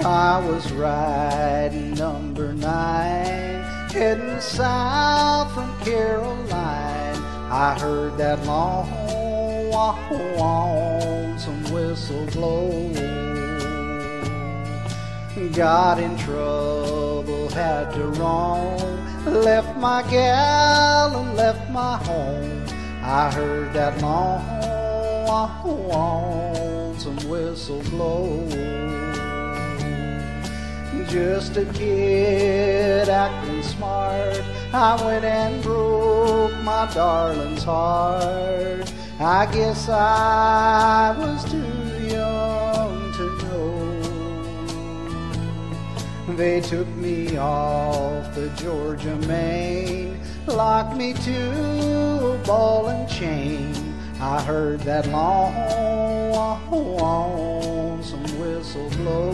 I was riding number 9, heading south from Caroline. I heard that lonesome whistle blow. Got in trouble, had to roam, left my gal and left my home. I heard that lonesome whistle blow. Just a kid acting smart, I went and broke my darling's heart. I guess I was too young to know. They took me off the Georgia main, locked me to a ball and chain. I heard that lonesome whistle blow.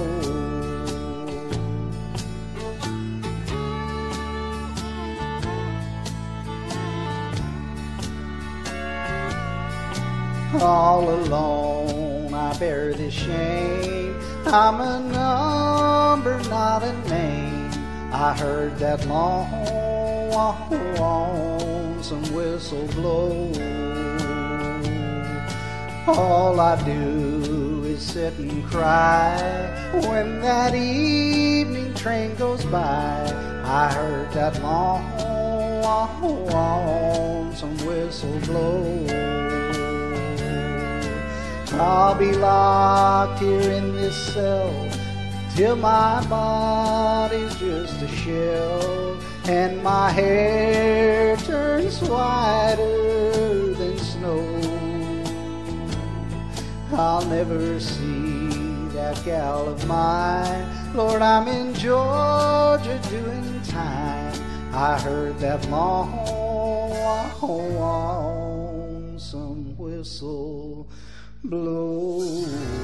All alone I bear this shame, I'm a number, not a name. I heard that lonesome whistle blow. All I do is sit and cry when that evening train goes by. I heard that lonesome whistle blow. I'll be locked here in this cell till my body's just a shell and my hair turns whiter than snow. I'll never see that gal of mine. Lord, I'm in Georgia doing time. I heard that lonesome whistle blow.